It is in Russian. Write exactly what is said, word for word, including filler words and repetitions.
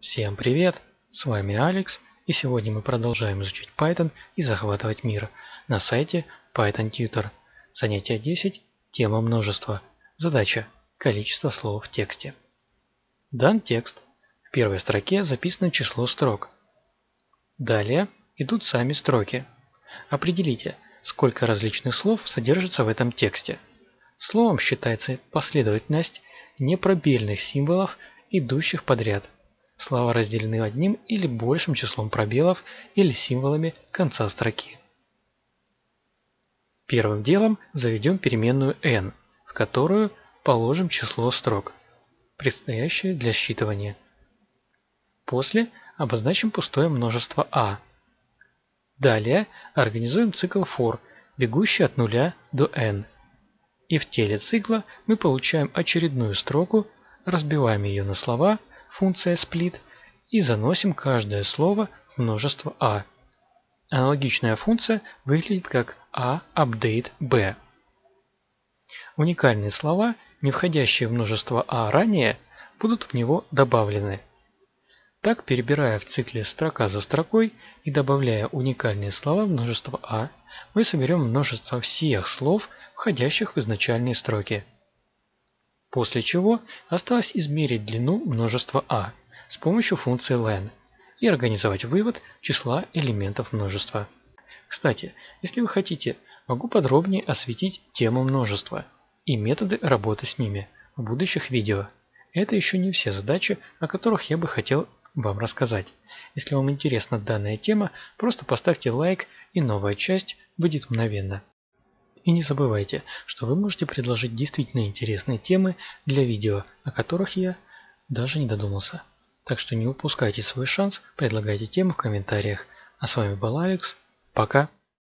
Всем привет! С вами Алекс, и сегодня мы продолжаем изучать Python и захватывать мир на сайте Python Tutor. Занятие десять. Тема множества. Задача. Количество слов в тексте. Дан текст. В первой строке записано число строк. Далее идут сами строки. Определите, сколько различных слов содержится в этом тексте. Словом считается последовательность непробельных символов, идущих подряд. Слова разделены одним или большим числом пробелов или символами конца строки. Первым делом заведем переменную n, в которую положим число строк, предстоящее для считывания. После обозначим пустое множество a. Далее организуем цикл for, бегущий от нуля до n. И в теле цикла мы получаем очередную строку, разбиваем ее на слова, функция split, и заносим каждое слово в множество a. Аналогичная функция выглядит как a_update_b. Уникальные слова, не входящие в множество a ранее, будут в него добавлены. Так, перебирая в цикле строка за строкой и добавляя уникальные слова в множество a, мы соберем множество всех слов, входящих в изначальные строки. После чего осталось измерить длину множества a с помощью функции len и организовать вывод числа элементов множества. Кстати, если вы хотите, могу подробнее осветить тему множества и методы работы с ними в будущих видео. Это еще не все задачи, о которых я бы хотел вам рассказать. Если вам интересна данная тема, просто поставьте лайк, и новая часть выйдет мгновенно. И не забывайте, что вы можете предложить действительно интересные темы для видео, о которых я даже не додумался. Так что не упускайте свой шанс, предлагайте темы в комментариях. А с вами был Алекс. Пока!